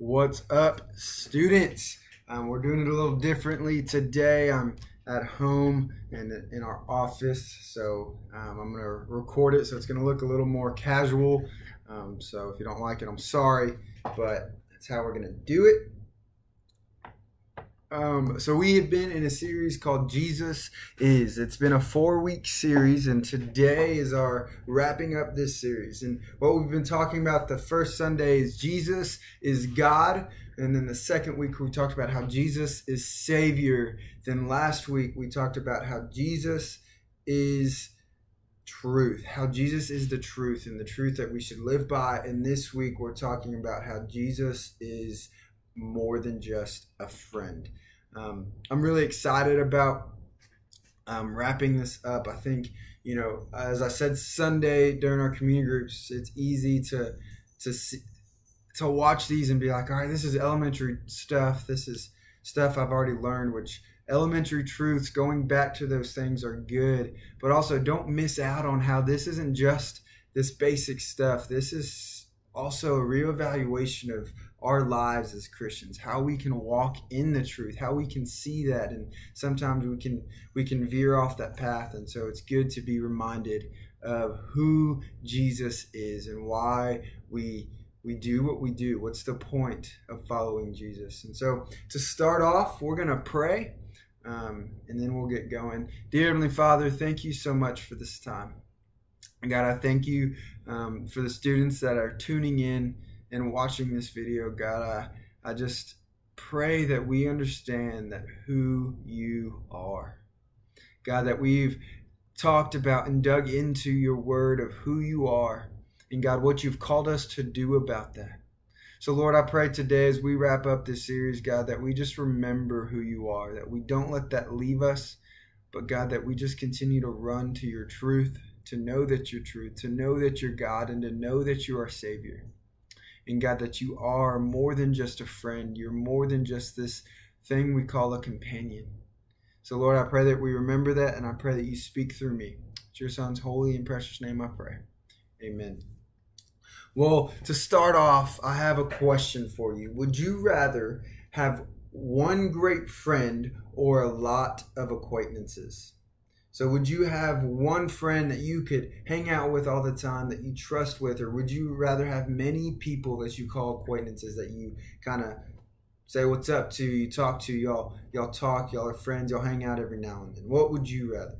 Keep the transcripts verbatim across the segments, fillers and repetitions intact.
What's up, students? Um, we're doing it a little differently today. I'm at home and in our office, so um, I'm going to record it, so it's going to look a little more casual. Um, so if you don't like it, I'm sorry, but that's how we're going to do it. Um, so we have been in a series called Jesus Is. It's been a four-week series, and today is our wrapping up this series. And what we've been talking about the first Sunday is Jesus is God, and then the second week we talked about how Jesus is Savior. Then last week we talked about how Jesus is truth, how Jesus is the truth and the truth that we should live by. And this week we're talking about how Jesus is more than just a friend. Um, I'm really excited about um, wrapping this up. I think, you know, as I said Sunday during our community groups, it's easy to to see, to watch these and be like, all right, this is elementary stuff. This is stuff I've already learned, which elementary truths, going back to those things are good. But also don't miss out on how this isn't just this basic stuff. This is also a real evaluation of our lives as Christians, how we can walk in the truth, how we can see that, and sometimes we can we can veer off that path. And so it's good to be reminded of who Jesus is and why we we do what we do. What's the point of following Jesus? And so to start off, we're gonna pray, um, and then we'll get going. Dear Heavenly Father, thank you so much for this time. God, I thank you um, for the students that are tuning in and watching this video. God, I, I just pray that we understand that who you are. God, that we've talked about and dug into your word of who you are, and God, what you've called us to do about that. So Lord, I pray today as we wrap up this series, God, that we just remember who you are, that we don't let that leave us, but God, that we just continue to run to your truth, to know that you're truth, to know that you're God, and to know that you are Savior. And God, that you are more than just a friend. You're more than just this thing we call a companion. So Lord, I pray that we remember that, and I pray that you speak through me. It's your Son's holy and precious name I pray. Amen. Well, to start off, I have a question for you. Would you rather have one great friend or a lot of acquaintances? So would you have one friend that you could hang out with all the time, that you trust with, or would you rather have many people that you call acquaintances, that you kind of say what's up to, you talk to, y'all y'all talk, y'all are friends, y'all hang out every now and then? What would you rather?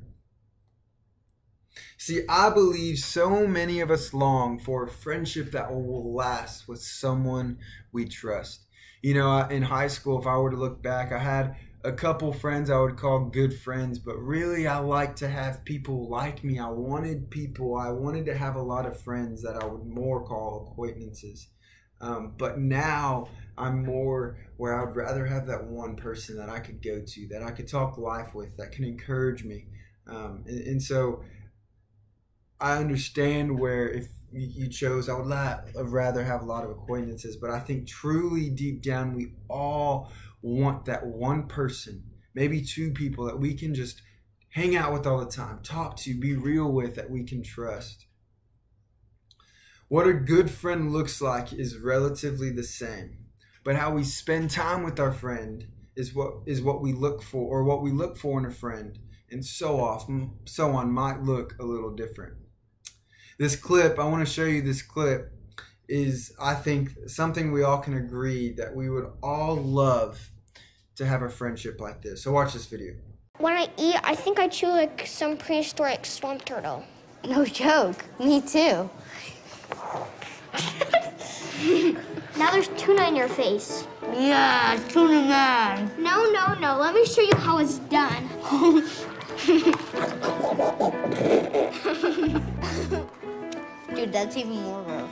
See, I believe so many of us long for a friendship that will last with someone we trust. You know, in high school, if I were to look back, I had a couple friends I would call good friends, but really I like to have people like me. I wanted people, I wanted to have a lot of friends that I would more call acquaintances. Um, but now I'm more where I would rather have that one person that I could go to, that I could talk life with, that can encourage me. Um, and, and so I understand where if you chose, I would la- rather have a lot of acquaintances, but I think truly deep down we all want that one person, maybe two people that we can just hang out with all the time, talk to, be real with, that we can trust. What a good friend looks like is relatively the same, but how we spend time with our friend is what is what we look for, or what we look for in a friend, and so often, so on, might look a little different. This clip, I want to show you this clip, is, I think, something we all can agree that we would all love to have a friendship like this. So watch this video. When I eat, I think I chew like some prehistoric swamp turtle. No joke. Me too. Now there's tuna in your face. Yeah, tuna man. No, no, no. Let me show you how it's done. Dude, that's even more gross.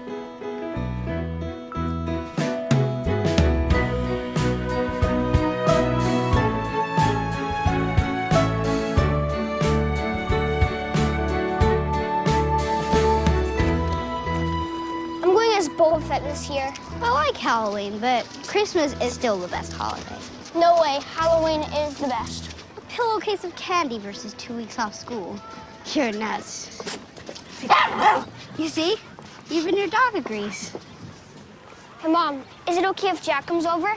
Boba Fett this year. I like Halloween, but Christmas is still the best holiday. No way, Halloween is the best. A pillowcase of candy versus two weeks off school. You're nuts. You see? Even your dog agrees. Hey, Mom, is it okay if Jack comes over?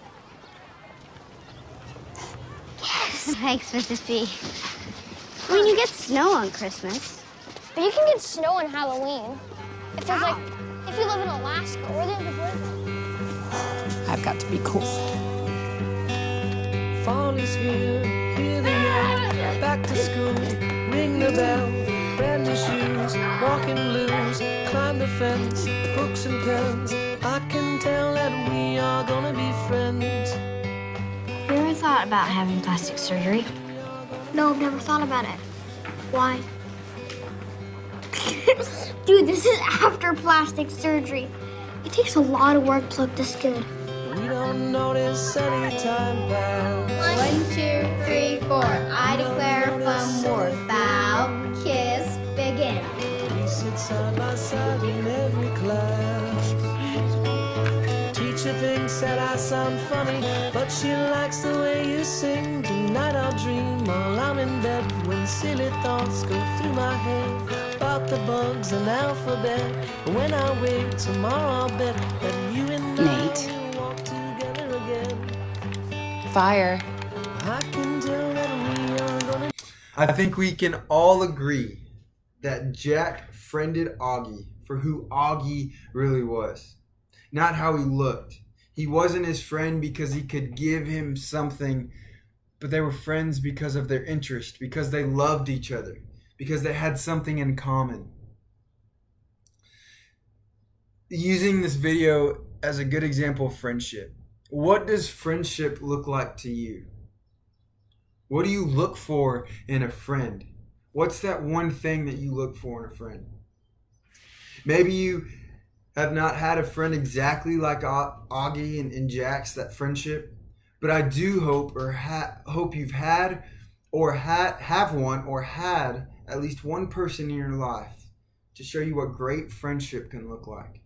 Yes. Thanks, Missus B. I mean, you get snow on Christmas. But you can get snow on Halloween. If there's like, if you live in Alaska or there's a blizzard. I've got to be cool. Fall is here, hear the yell, back to school, ring the bell, brand new shoes, walking blues, climb the fence, books and pens. I can tell that we are gonna be friends. Have you ever thought about having plastic surgery? No, I've never thought about it. Why? Dude, this is after plastic surgery. It takes a lot of work to look this good. We don't notice any time pass. One, two, three, four. I declare from war. Bow, kiss, begin. We sit side by side in every class. Teacher thinks that I sound funny, but she likes the way you sing. Tonight I'll dream while I'm in bed, when silly thoughts go through my head about the bugs and alphabet. When I wake tomorrow, I'll bet that you and Nate. I will walk together again. Fire. I can tell that we are gonna. I think we can all agree that Jack friended Augie for who Augie really was, not how he looked. He wasn't his friend because he could give him something, but they were friends because of their interest, because they loved each other, because they had something in common. Using this video as a good example of friendship, what does friendship look like to you? What do you look for in a friend? What's that one thing that you look for in a friend? Maybe you have not had a friend exactly like Augie and, and Jack's, that friendship, but I do hope or ha- hope you've had or ha- have one or had at least one person in your life to show you what great friendship can look like.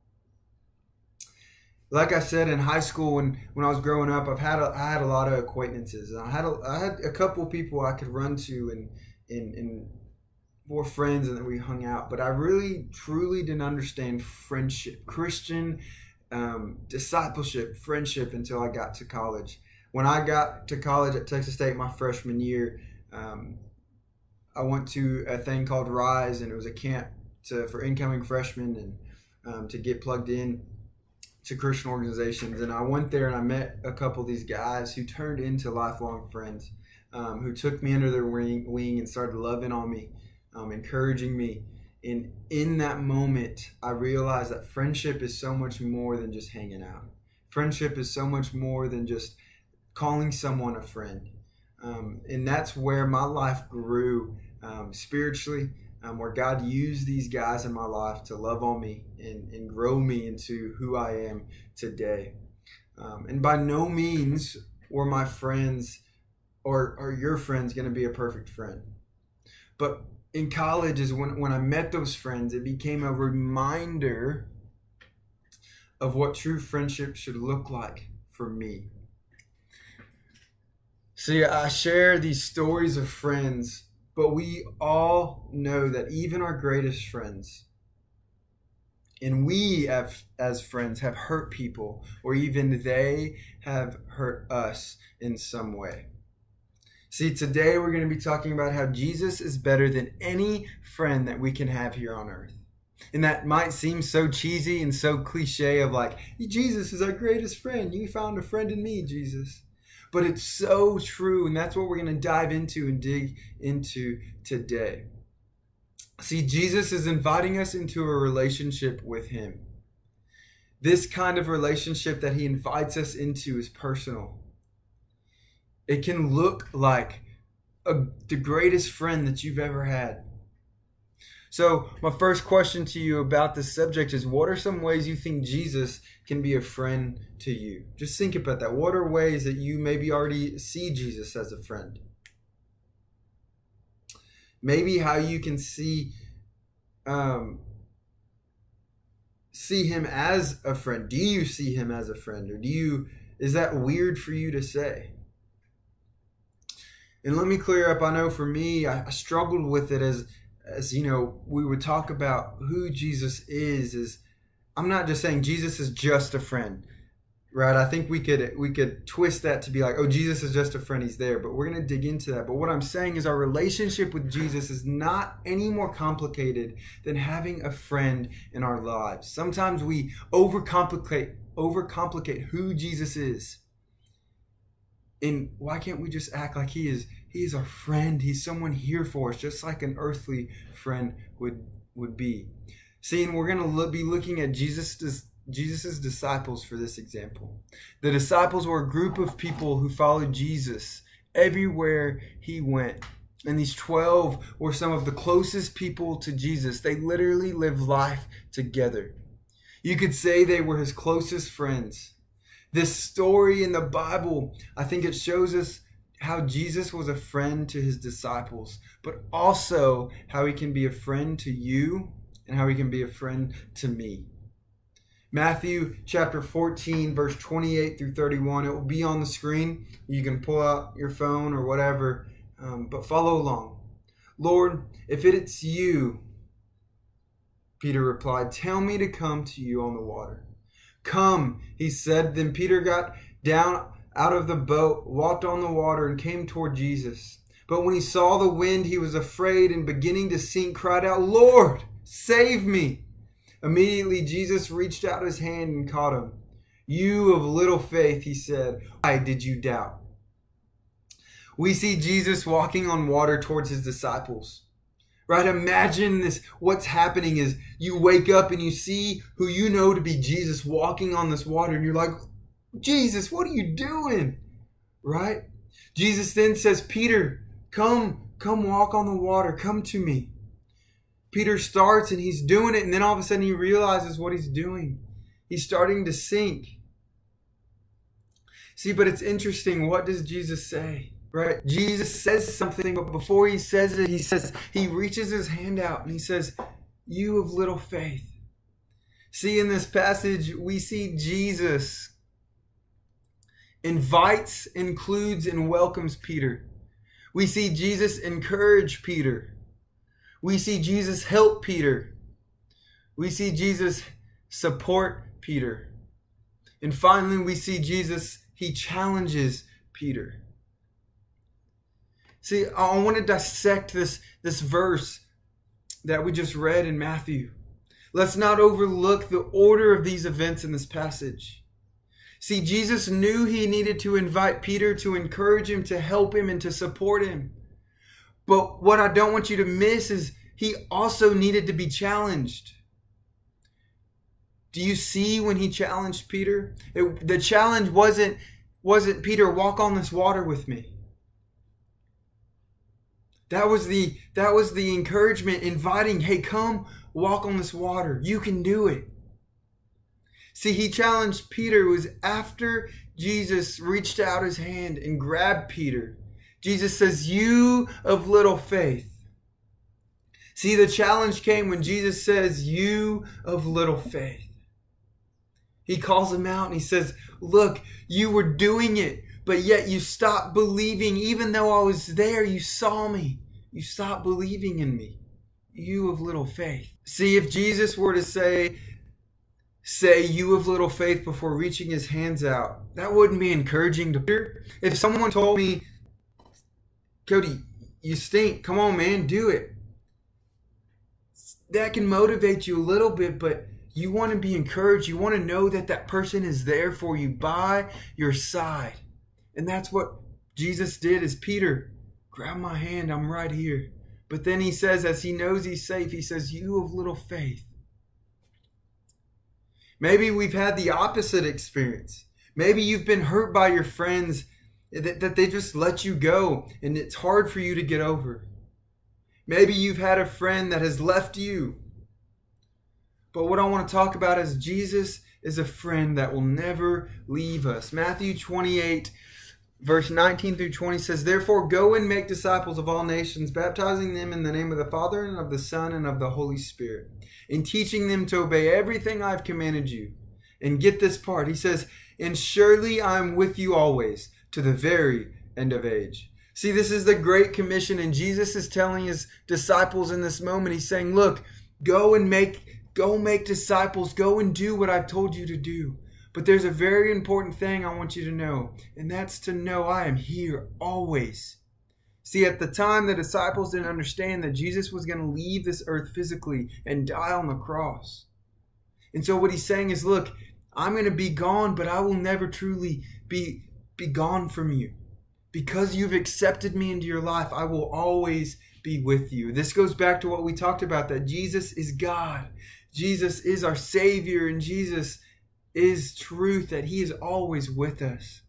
Like I said, in high school, when, when I was growing up, I've had a, I had a lot of acquaintances. And I had a, I had a couple people I could run to and and, and were friends, and then we hung out. But I really, truly didn't understand friendship, Christian um, discipleship, friendship, until I got to college. When I got to college at Texas State my freshman year, um, I went to a thing called Rise, and it was a camp to, for incoming freshmen and um, to get plugged in to Christian organizations. And I went there and I met a couple of these guys who turned into lifelong friends, um, who took me under their wing, wing and started loving on me, um, encouraging me. And in that moment, I realized that friendship is so much more than just hanging out. Friendship is so much more than just calling someone a friend. Um, and that's where my life grew um, spiritually, Um, where God used these guys in my life to love on me and, and grow me into who I am today. Um, and by no means were my friends or, or your friends going to be a perfect friend. But in college is when, when I met those friends, it became a reminder of what true friendship should look like for me. See, I share these stories of friends, but we all know that even our greatest friends, and we have, as friends, have hurt people, or even they have hurt us in some way. See, today we're going to be talking about how Jesus is better than any friend that we can have here on earth. And that might seem so cheesy and so cliche of like, Jesus is our greatest friend. You found a friend in me, Jesus. But it's so true, and that's what we're going to dive into and dig into today. See, Jesus is inviting us into a relationship with him. This kind of relationship that he invites us into is personal. It can look like a, the greatest friend that you've ever had. So my first question to you about this subject is, what are some ways you think Jesus can be a friend to you? Just think about that. What are ways that you maybe already see Jesus as a friend? Maybe how you can see um, see him as a friend. Do you see him as a friend? Or do you, is that weird for you to say? And let me clear up, I know for me, I, I struggled with it as As you know, we would talk about who Jesus is, is I'm not just saying Jesus is just a friend, right? I think we could we could twist that to be like, oh, Jesus is just a friend, he's there. But we're going to dig into that. But what I'm saying is our relationship with Jesus is not any more complicated than having a friend in our lives. Sometimes we overcomplicate overcomplicate who Jesus is. And why can't we just act like he is he is our friend? He's someone here for us, just like an earthly friend would would be. See, and we're going to look, be looking at Jesus' Jesus's disciples for this example. The disciples were a group of people who followed Jesus everywhere he went. And these twelve were some of the closest people to Jesus. They literally lived life together. You could say they were his closest friends. This story in the Bible, I think it shows us how Jesus was a friend to his disciples, but also how he can be a friend to you and how he can be a friend to me. Matthew chapter fourteen, verse twenty-eight through thirty-one. It will be on the screen. You can pull out your phone or whatever, um, but follow along. Lord, if it's you, Peter replied, tell me to come to you on the water. Come, he said. Then Peter got down out of the boat, walked on the water, and came toward Jesus. But when he saw the wind, he was afraid and beginning to sink, cried out, Lord, save me. Immediately Jesus reached out his hand and caught him. You of little faith, he said, why did you doubt? We see Jesus walking on water towards his disciples. Right? Imagine this. What's happening is you wake up and you see who you know to be Jesus walking on this water, and you're like, Jesus, what are you doing? Right? Jesus then says, Peter, come, come walk on the water. Come to me. Peter starts and he's doing it, and then all of a sudden he realizes what he's doing. He's starting to sink. See, but it's interesting. What does Jesus say? Right? Jesus says something, but before he says it, he says, he reaches his hand out and he says, you of little faith. See, in this passage, we see Jesus invites, includes, and welcomes Peter. We see Jesus encourage Peter. We see Jesus help Peter. We see Jesus support Peter. And finally, we see Jesus, he challenges Peter. See, I want to dissect this, this verse that we just read in Matthew. Let's not overlook the order of these events in this passage. See, Jesus knew he needed to invite Peter to encourage him, to help him, and to support him. But what I don't want you to miss is he also needed to be challenged. Do you see when he challenged Peter? It, the challenge wasn't, wasn't, Peter, walk on this water with me. That was the, that was the encouragement, inviting, hey, come walk on this water. You can do it. See, he challenged Peter. It was after Jesus reached out his hand and grabbed Peter. Jesus says, you of little faith. See, the challenge came when Jesus says, you of little faith. He calls him out and he says, look, you were doing it, but yet you stopped believing. Even though I was there, you saw me. You stopped believing in me. You of little faith. See, if Jesus were to say, say you of little faith before reaching his hands out, that wouldn't be encouraging to Peter. If someone told me, Cody, you stink. Come on, man, do it. That can motivate you a little bit, but you want to be encouraged. You want to know that that person is there for you, by your side. And that's what Jesus did. Is Peter, grab my hand, I'm right here. But then he says, as he knows he's safe, he says, you of little faith. Maybe we've had the opposite experience. Maybe you've been hurt by your friends, that, that they just let you go and it's hard for you to get over. Maybe you've had a friend that has left you. But what I want to talk about is Jesus is a friend that will never leave us. Matthew twenty-eight, verse nineteen through twenty says, therefore go and make disciples of all nations, baptizing them in the name of the Father and of the Son and of the Holy Spirit, and teaching them to obey everything I've commanded you. And get this part. He says, and surely I am with you always, to the very end of age. See, this is the Great Commission, and Jesus is telling his disciples in this moment, he's saying, look, go and make go make disciples, go and do what I've told you to do. But there's a very important thing I want you to know, and that's to know I am here always. See, at the time, the disciples didn't understand that Jesus was going to leave this earth physically and die on the cross. And so what he's saying is, look, I'm going to be gone, but I will never truly be, be gone from you. Because you've accepted me into your life, I will always be with you. This goes back to what we talked about, that Jesus is God. Jesus is our Savior, and Jesus is truth, that he is always with us.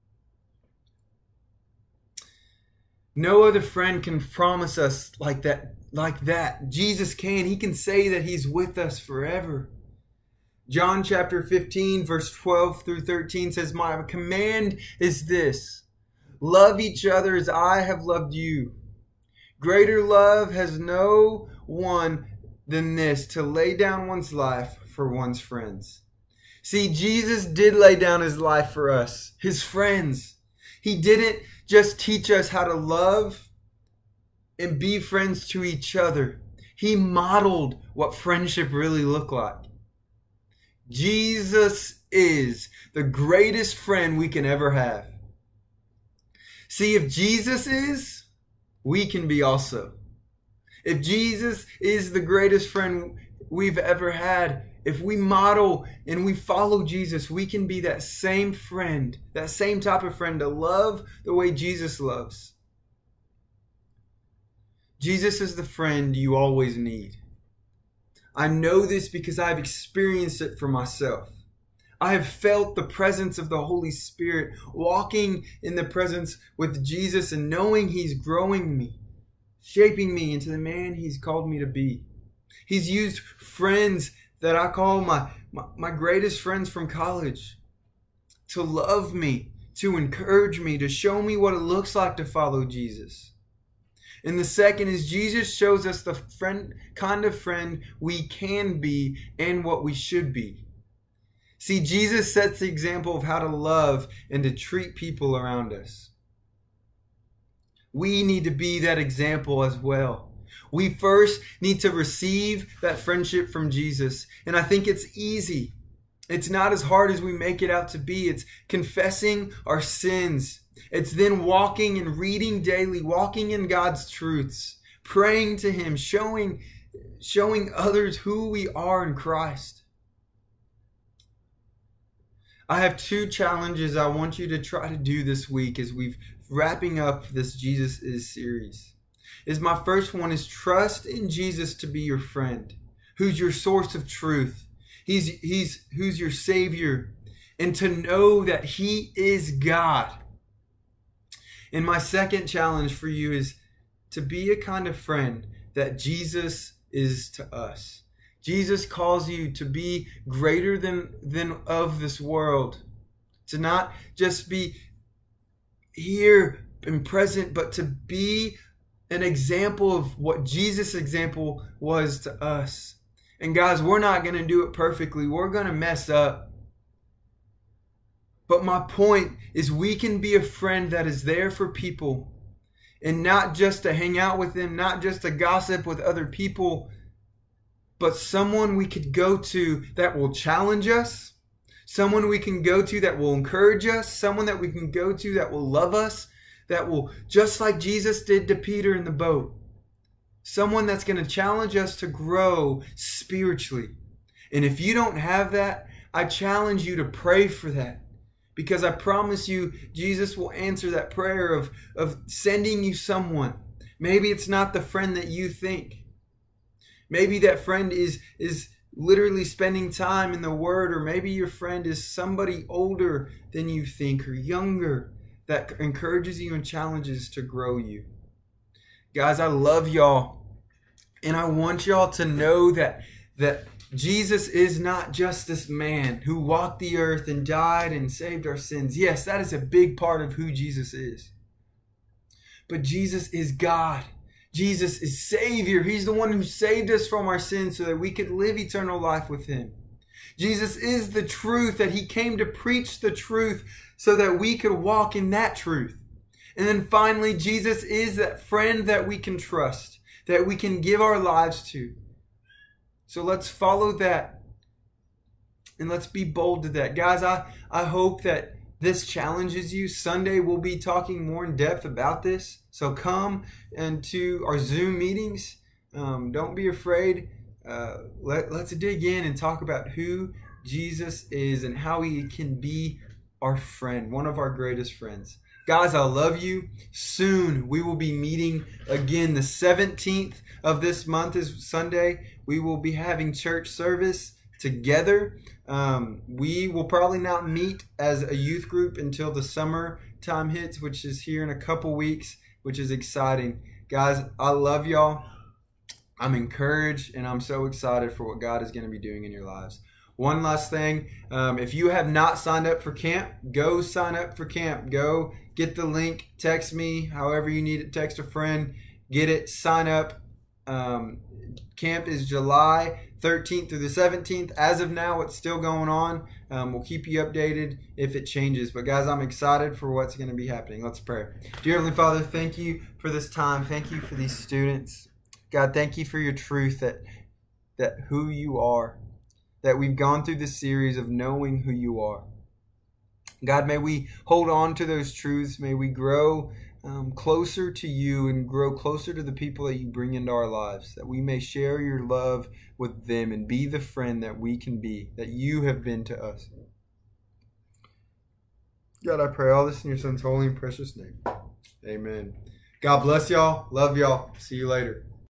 No other friend can promise us like that, like that. Jesus can. He can say that he's with us forever. John chapter fifteen, verse twelve through thirteen says, my command is this: love each other as I have loved you. Greater love has no one than this, to lay down one's life for one's friends. See, Jesus did lay down his life for us, his friends. He didn't just teach us how to love and be friends to each other. He modeled what friendship really looked like. Jesus is the greatest friend we can ever have. See, if Jesus is, we can be also. If Jesus is the greatest friend we've ever had, if we model and we follow Jesus, we can be that same friend, that same type of friend, to love the way Jesus loves. Jesus is the friend you always need. I know this because I've experienced it for myself. I have felt the presence of the Holy Spirit, walking in the presence with Jesus and knowing he's growing me, shaping me into the man he's called me to be. He's used friends that I call my, my, my greatest friends from college to love me, to encourage me, to show me what it looks like to follow Jesus. And the second is Jesus shows us the friend, kind of friend we can be and what we should be. See, Jesus sets the example of how to love and to treat people around us. We need to be that example as well. We first need to receive that friendship from Jesus. And I think it's easy. It's not as hard as we make it out to be. It's confessing our sins. It's then walking and reading daily, walking in God's truths, praying to him, showing, showing others who we are in Christ. I have two challenges I want you to try to do this week as we've wrapping up this Jesus Is series. Is my first one is trust in Jesus to be your friend, who's your source of truth. He's, he's who's your Savior, and to know that he is God. And my second challenge for you is to be a kind of friend that Jesus is to us. Jesus calls you to be greater than, than of this world. To not just be here and present, but to be an example of what Jesus' example was to us. And guys, we're not going to do it perfectly. We're going to mess up. But my point is we can be a friend that is there for people, and not just to hang out with them, not just to gossip with other people, but someone we could go to that will challenge us, someone we can go to that will encourage us, someone that we can go to that will love us, that will, just like Jesus did to Peter in the boat, someone that's going to challenge us to grow spiritually. And if you don't have that, I challenge you to pray for that. Because I promise you, Jesus will answer that prayer of, of sending you someone. Maybe it's not the friend that you think. Maybe that friend is, is literally spending time in the Word, or maybe your friend is somebody older than you think, or younger, that encourages you and challenges to grow you. Guys, I love y'all. And I want y'all to know that, that Jesus is not just this man who walked the earth and died and saved our sins. Yes, that is a big part of who Jesus is. But Jesus is God. Jesus is Savior. He's the one who saved us from our sins so that we could live eternal life with him. Jesus is the truth, that he came to preach the truth so that we could walk in that truth. And then finally, Jesus is that friend that we can trust, that we can give our lives to. So let's follow that. And let's be bold to that. Guys, I, I hope that this challenges you. Sunday, we'll be talking more in depth about this. So come into our Zoom meetings. Um, don't be afraid. Uh, let, let's dig in and talk about who Jesus is and how he can be our friend, one of our greatest friends. Guys, I love you. Soon we will be meeting again. The seventeenth of this month is Sunday. We will be having church service together. Um, we will probably not meet as a youth group until the summer time hits, which is here in a couple weeks, which is exciting. Guys, I love y'all. I'm encouraged and I'm so excited for what God is going to be doing in your lives. One last thing, um, if you have not signed up for camp, go sign up for camp. Go get the link, text me, however you need it, text a friend, get it, sign up. Um, camp is July thirteenth through the seventeenth. As of now, it's still going on. Um, we'll keep you updated if it changes. But guys, I'm excited for what's going to be happening. Let's pray. Dear Heavenly Father, thank you for this time. Thank you for these students. God, thank you for your truth that that who you are. That we've gone through this series of knowing who you are. God, may we hold on to those truths. May we grow um, closer to you and grow closer to the people that you bring into our lives. That we may share your love with them and be the friend that we can be, that you have been to us. God, I pray all this in your Son's holy and precious name. Amen. God bless y'all. Love y'all. See you later.